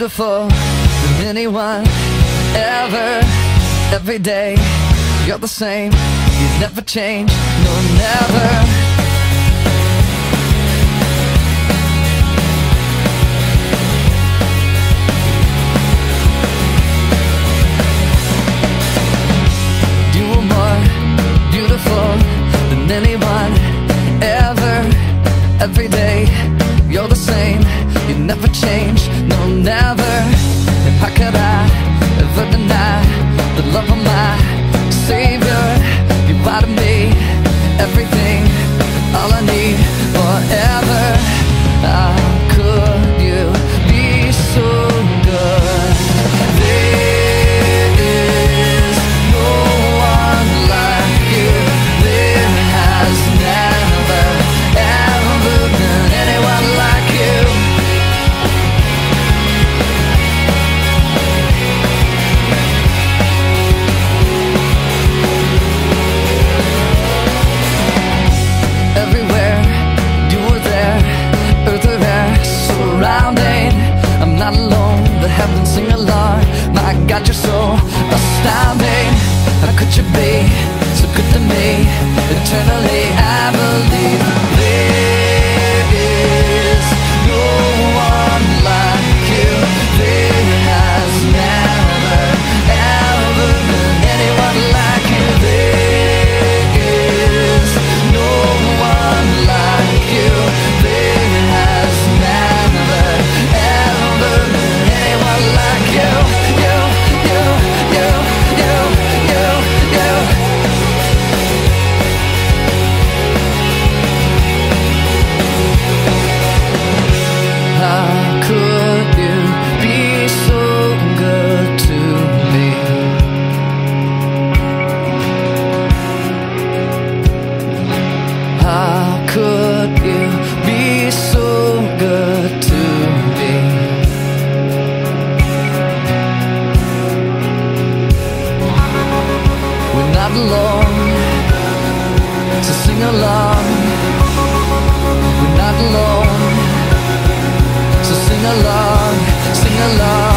beautiful than anyone ever. Every day you're the same, you never change, no never. You are more beautiful than anyone ever. Every day you're the same, you never change, no never. And how could I ever deny the love of my Savior? You are to me everything, all I need forever. How could you be so good? There is no one like you. There has never, ever been anyone like you. Everywhere you were there, earth or air surrounding. I'm not alone, the heavens sing along. My God, you're so astounding. How could you be so good to me? Eternally I believe there is no one like you. There has never, ever been anyone like you. There is no one like you. There has never, ever been anyone like you. You, you, you, you, you, you. How could you be so good to me? How could you be so good to me? We're not alone, so sing along. We're not alone, so sing along, sing along.